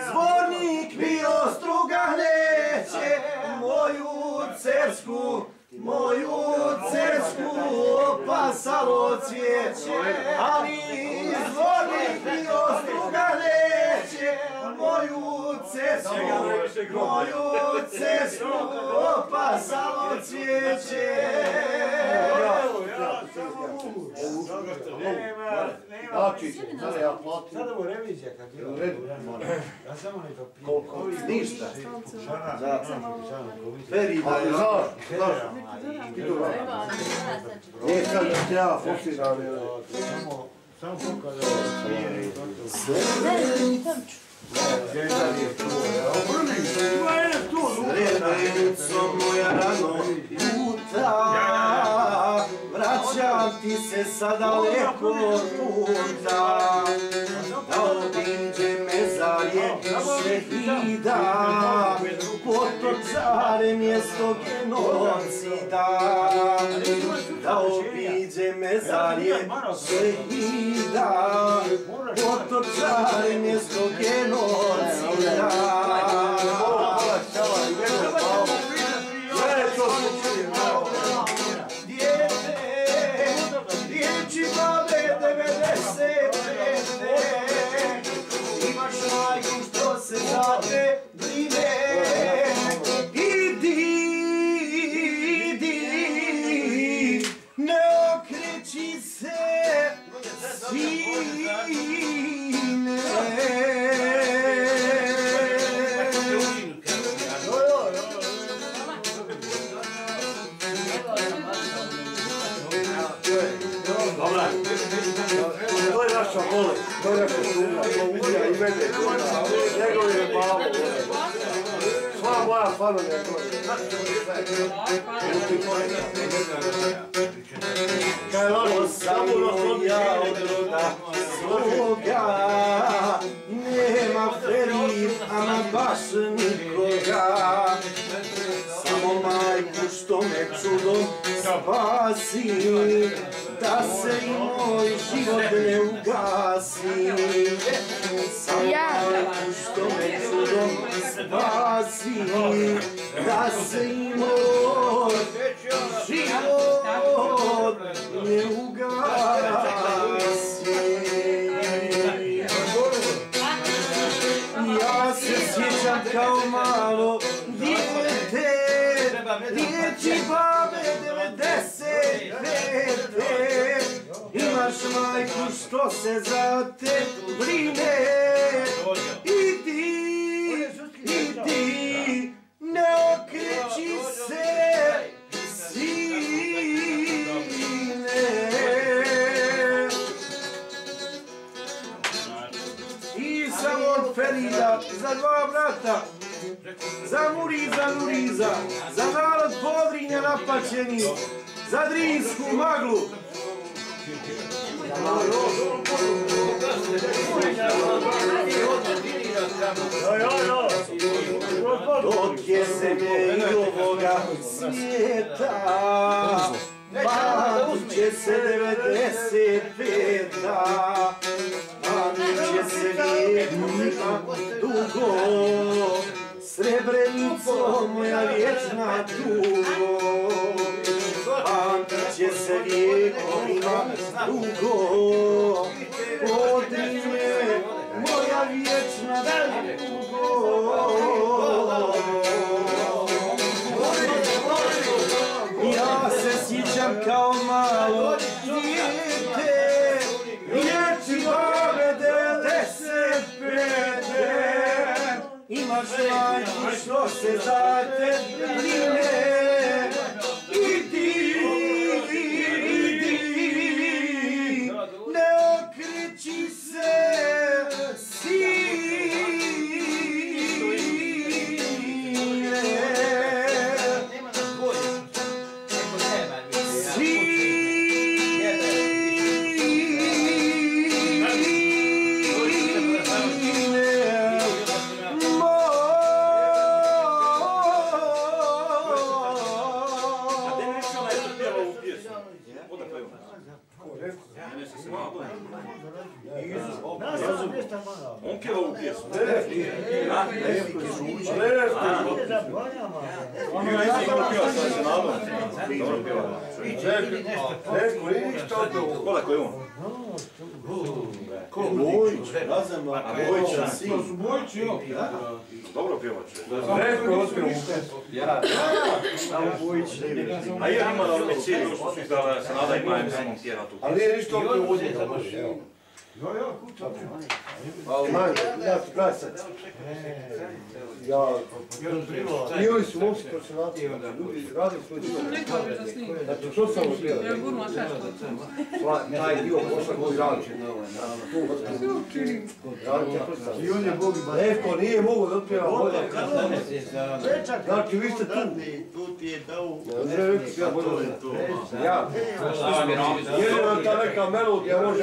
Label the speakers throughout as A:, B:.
A: Zvornik mi ostruga neće, moju cersku opasalo cvijeće, ali zvornik mi ostruga neće, moju cersku opasalo cvijeće.
B: Sada mu revizija kad je ja samo ne to pijem.
A: Koliko? Ništa.
B: Ferida je samo pokazao
A: Srebrenico moja rano ljuta, vraćam ti se sa daleko puta, da obiđe mezarje šehida, potočare mjesto genocida, da obiđe mezarje šehida, potočare mjesto genocida. Riječi babe 95. Imaš majku što se za te brine. Idi, ne okreći se, sine.
C: To je naša bolest, to je naša sumnja, to ubija i mene, njegov je babo, sva moja familija to je. Kaj lažo, samo ja odroda svoga, nema Ferid, ama baš nikoga, samo majku što me čudom spasi, da se i moj život ne ugasi. Samo majku što me čudom spasi, da se i moj život ne ugasi. Ja se sjećam kao malo dijete, riječi babe 95. Imaš majku što se za te brine. Idi, ne okreći se, sine. I samo od Ferida za dva brata, za Nuriza, za narod Podrinja napaćeni, za Drinsku maglu. Dok je zemlje i ovoga svijeta, pamtit će se 95. Pamtit će se vjekovima dugo, Srebrenico moja vječna tugo. Pamtit će se vjekovima dugo, Podrinje moja vječna tugo. Ja se sjećam kao malo dijete, riječi babe 95. Imaš majku što se za te brine. Idi, ne okreći se, Neko i što to?
D: Koliko je on?
C: Ko Bojić?
D: A Bojića sin.
B: To su Bojići, jo.
D: Dobro pjevač.
C: Neko je ospio u
D: Ja. A ja ima na ovome cijeli što su izdala, se nada ima im samom tijela tu.
C: ali nije ništa opio u vodnje.
B: Jo, kuća.
C: Ja ti kraj sad. Ja... Bili su momci profesionalci, ljudi radili svoj dio. Znači, što sam upio? Taj dio posla koji radi. I on je Bog i Bog. Neko nije mogo da otpjeva bolje. Znači, vi ste tu.
A: Tu ti je dao...
C: Ne rekli ja bolje. Ja. Jedino ta neka melodija može...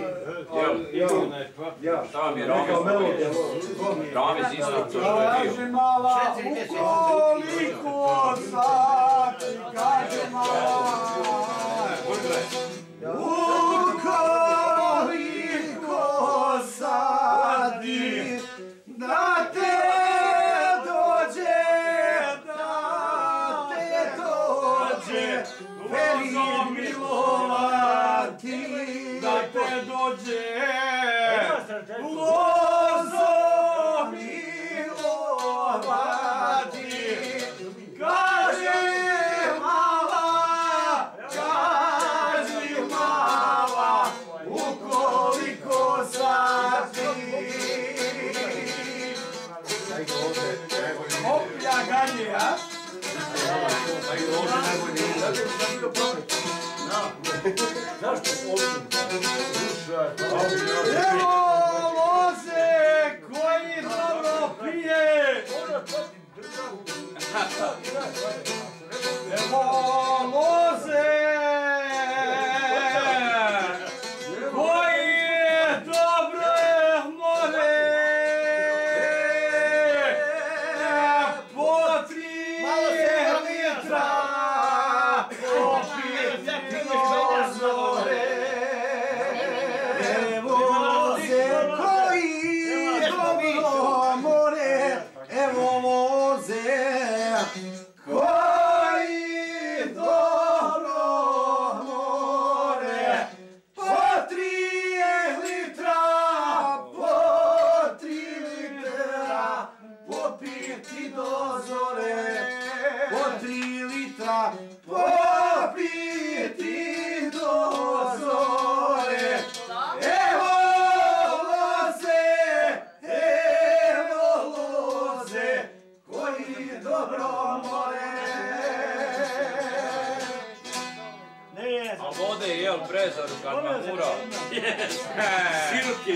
C: Ja.
E: Šta vam je
C: Neka melodija može.
E: Ramiz instruktor što je bio?
A: Kaže mala, ukoliko sad ti kaže mala, ukoliko sad ti da te dođe, veli milovati, da te dođe, lozo milovati, kaži mala, ukoliko sad ti opljaganje, a? Evo loze koji dobro pije, evo loze koji dobro more, po 3 litra popiti do zore. Evo loze koji dobro more, evo loze koji dobro more, po 3 litra, po 3 litra, popiti do zore, po 3 litra, popiti do zore. Evo loze, koji dobro more.
E: A vode je jel prezoru kad me mura. Siruke.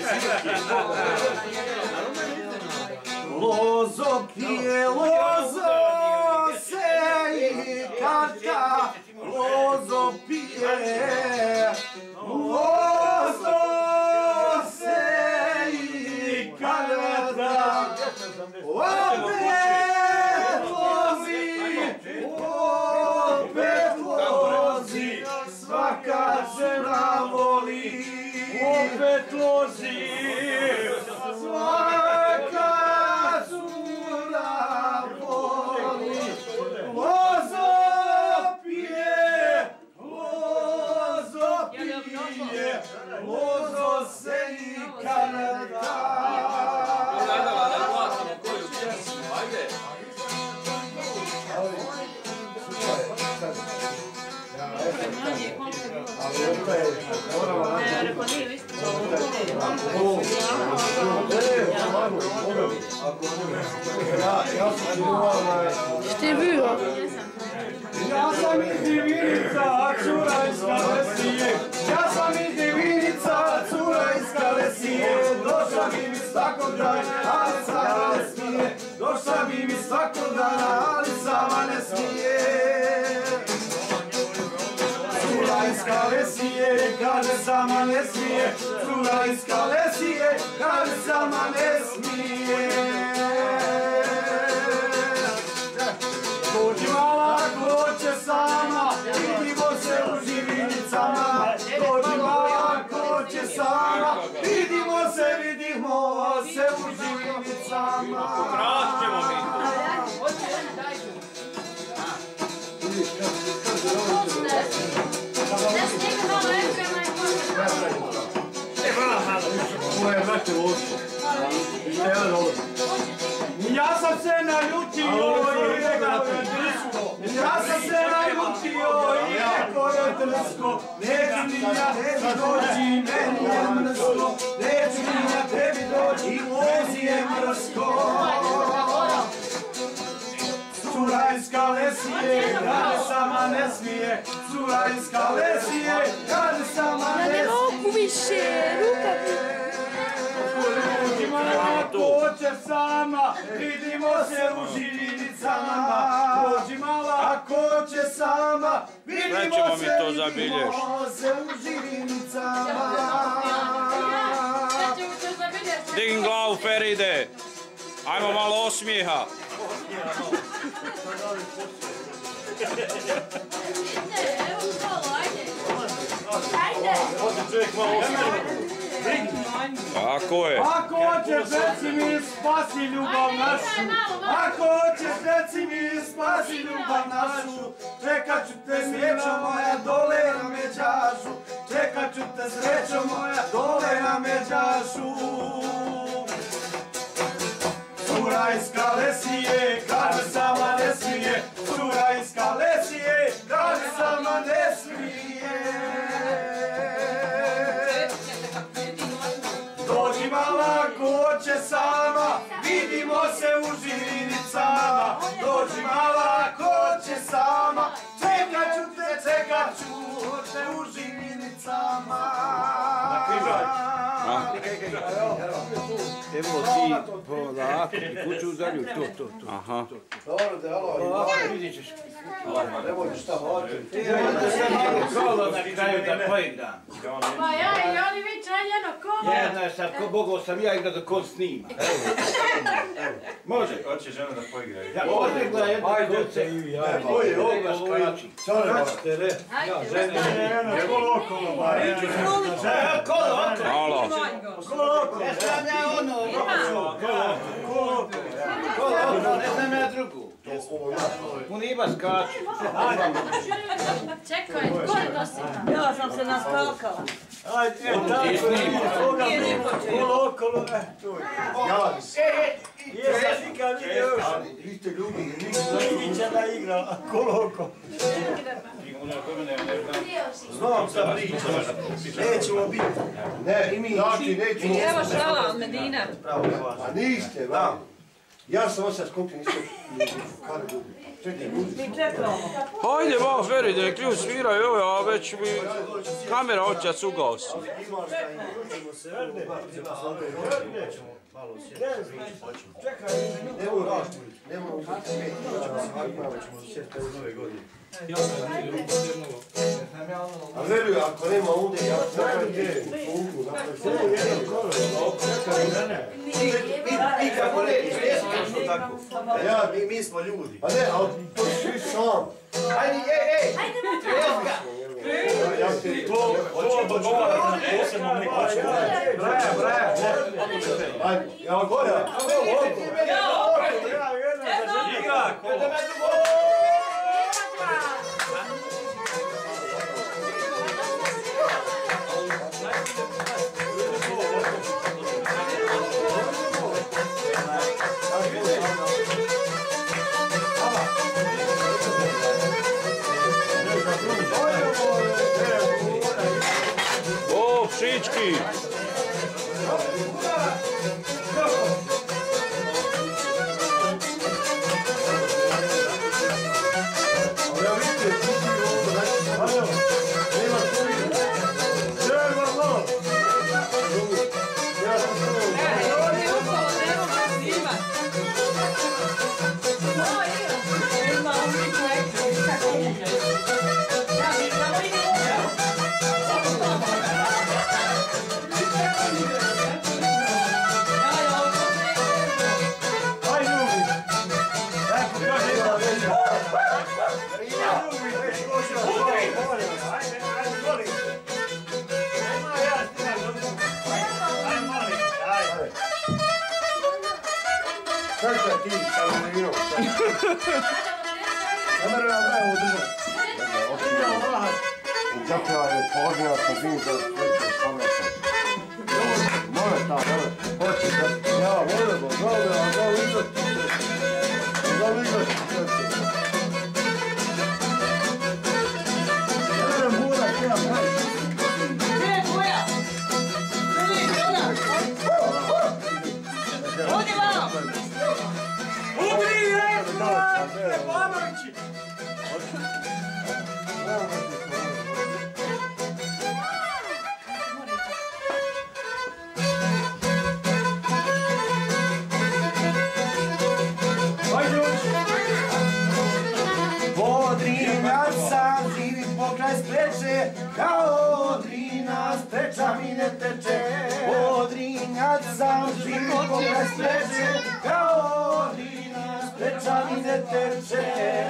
A: Lozo pije, lozo se i karta, lozo pije, lozo se i karta, opet lozi, svaka žena voli, opet lozi, svaka cura voli, lozo pije, lozo se i karta.
E: Gledala da glasimo koju pjesmu, ajde.
F: Što je bilo?
A: Ja sam iz Divinica, cura iz Kalesije. Ja sam iz Divinica, cura iz Kalesije. Došla bi mi svakog dana, ali sama ne smije. Došla bi mi svakog dana, ali sama ne smije. Cura iz Kalesije, kaže sama ne smije. Cura iz Kalesije, kaže sama ne smije. Dođi mala, ko će sama, vidimo se u Živinicama. Dođi mala, ko će sama, vidimo se u Živinicama.
E: Ukrast ćemo mi to.
A: Ja sam se naljutio i rekao je drsko. Ja sam se naljutio i rekao je drsko. Neću ni ja tebi doći, meni je mrsko. Neću ni ja tebi doći, meni je mrsko. Cura iz Kalesije, kada sama ne smije. Cura iz Kalesije, kada sama ne smije.
F: Ruku više, ruka mi.
A: Ko će sama, vidimo se u živinicama. Dođi mala, ko će sama, vidimo se u živinicama.
E: Digni glavu, Feride. Ajmo malo osmijeha. Tako je.
A: Ako hoćeš reci mi spasi ljubav našu. Ako hoćeš reci mi spasi ljubav našu. Čekat ću te srećo moja dole na Međašu. Čekat ću te srećo moja dole na Međašu. Cura iz Kalesije, kaže sama ne smije. Cura iz Kalesije, kaže sama ne smije. Dođi mala, ko će sama, vidimo se u živinicama. Dođi mala, ko će sama, čekat ću te u živinicama.
B: Evo ti polako, kuću uzalju, to.
E: Aha.
C: Dobro, da alo,
B: Vidit ćeš.
C: nemoj šta hoće.
B: Da se malo kolo na kraju da poigram.
F: Pa ja i oni vića jedno kolo.
B: Znaš sad, mogao sam ja igrat da ko snima. Može.
D: Hoće žena da poigraju.
B: Ja odregla jedno koce.
C: Oje,
B: Oglas kači.
A: Kolo okolo, ba.
B: Kolo okolo.
E: Halo.
B: Ne znam ja ono. Kolo okolo, ne znam ja drugu. Puniba skače.
F: Čekaj, ko je nosi?
G: Ja sam se naskalkala.
A: Ajde, tako je. Kolo okolo,
C: Javi se.
A: Jesam nikad vidio još.
C: Vi ste ljudi,
A: Ivića da igra, kolo okolo.
C: znam šta pričaš. Nećemo biti. Ne, znači nećemo.
G: Evo šala od Medina.
C: A niste, va. Ja sam osjećaj skupio, nisam kada ljudi. Čekaj, ljudi.
G: Mi čekamo.
E: Hajde ba, Feride, nek ljudi sviraju, evo ja već mi kamera hoće da se ugasi.
C: Nemoj a veruj, ako nema ovdje, ja napravim funku,
B: Mi kako ne, tako.
C: mi smo ljudi. A ne, ali to svi sam.
B: Ajde, ej! Treska!
C: Ja te...
A: Braja.
C: Ajde, ja gore.
A: Igra, kolo.
E: O, pšički!
C: Čekaj ti, sam vidio. Ne mre nam ne održati. Zapravo je pohodnila sam zim za sveće spomnete. Mole ta, mole. Hoće da... Ja, mole bo, zove, a zove izvati. Zove izvati. Ne mre mura, kjena pravi.
G: Gdje je tvoja? Vidi, ona! Odi vam!
A: Udri je, Stepanovići! Podrinjac sam živi pokraj spreče, kao Drina spreča mi ne teče. Podrinjac sam živi pokraj spreče, kao Drina spreča mi ne teče.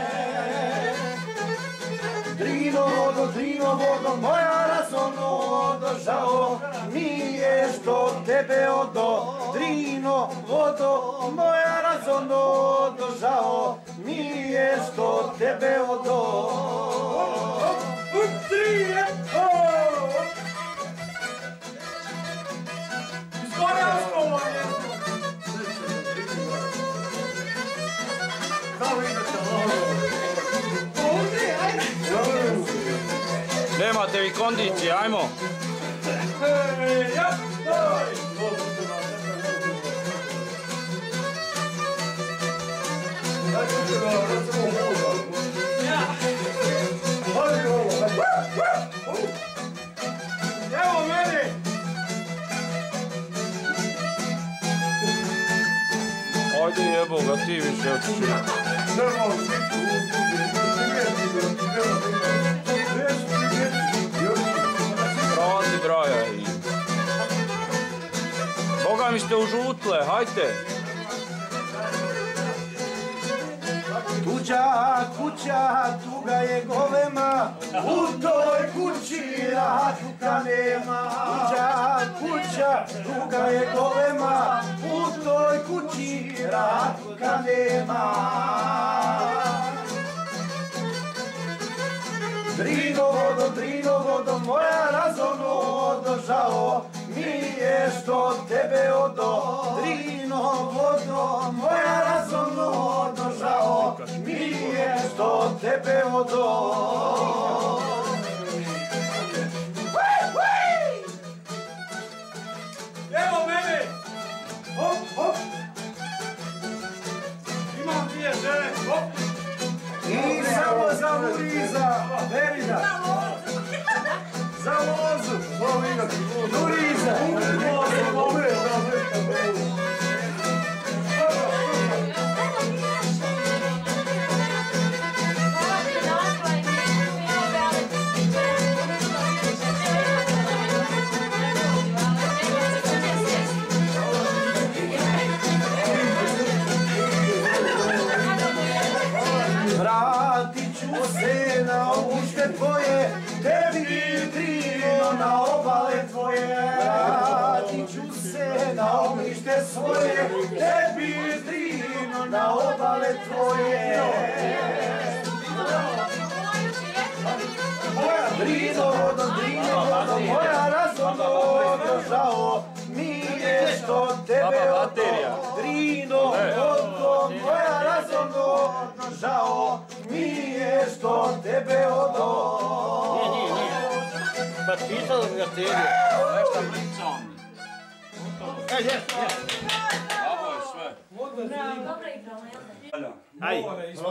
A: Drino vodo, moja razono održao, mi je što tebe odo. Drino vodo, moja razono održao, mi je što tebe odo. Drine, Zgorjansko je.
E: Nemate vi kondicije, ajmo!
A: Ja, daj! Evo meni!
E: Ajde jebo ga ti više otiši. Prazi braja i... Boga mi ste užutle, hajte!
A: Tuđa kuća, tuga je golema, u toj kući raduka nema. Tuđa kuća, tuga je golema, u toj kući raduka nema. Drino vodo, moja razono održao, mi je što tebe odo. Drino vodo, moja razono održao, mi je što tebe odo. Evo mene! Hop, hop! Imam dvije žene, hop! I samo za Muriza, Verida! Za lozu! Muriza! Vratit ću se na ognjište tvoje, tebi Drino na obale tvoje. Vratit ću se na ognjište svoje, tebi Drino na obale tvoje. Drino vodo, moja razono održao, mi je što tebe odo. Drino vodo, moja razono održao, mi je što tebe odo.
B: Pa pisalo bi ga baterija. Nešto blicom. Ovo je sve.
F: Dobro igramo, jel da?
B: Ajde.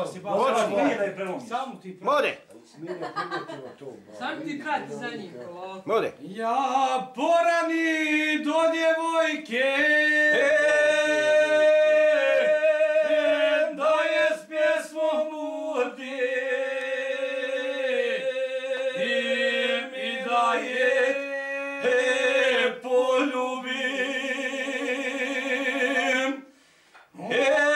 E: Mode!
G: Sam ti prati za njim.
E: Mode!
A: Ja porani do djevojke, da je s pjesmom budi, i da je poljubim.